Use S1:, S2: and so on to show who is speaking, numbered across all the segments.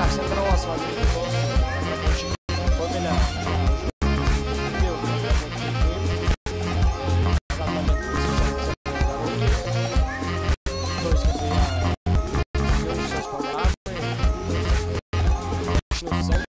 S1: всем здорово, с вами Никос, разработчик Гомеля. Я уже вступил в разработку игры. На данный момент мы сейчас на дороге. То есть, как бы я делаю все с поворотами. Начну с центра,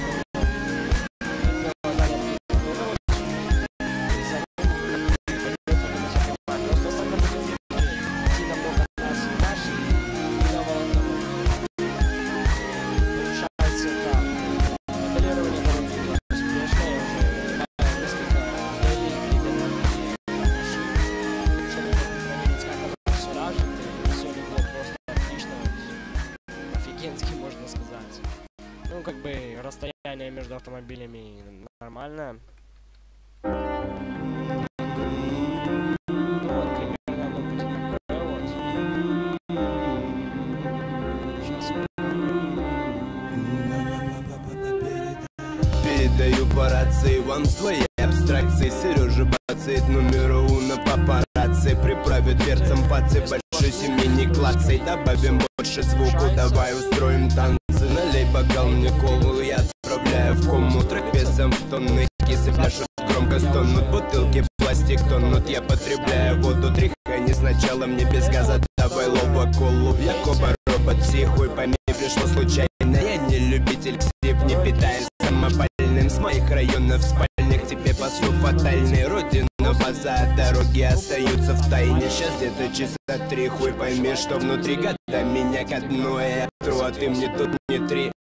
S1: можно сказать. Ну, как бы расстояние между автомобилями нормальное. Ну, вот, примерно оно будет такое вот. Сейчас.
S2: Передаю по рации вам свои абстракции. Сережа бацает номер уна папарацци. Приправит перцем пацы, большой семьи не клацай. Добавим больше звуку, давай устроим танцы. Налей бокал мне колу, я отправляю в кому. Трек весом в тонны, кисы пляшут, громко стонут. Бутылки пластик тонут, я потребляю воду. Тряхани сначала мне без газа, давай лоба колу. Я коба робот, психуй, пойми, пришло случайно. Я не любитель ксип, не питаюсь самопальным. С моих районов спальных тебе посыл фатальный. Родина база, дороги остаются в тайне. Сейчас где-то часа 3, хуй пойми, что внутри. Года меня к дну, я тру, а ты мне тут не три.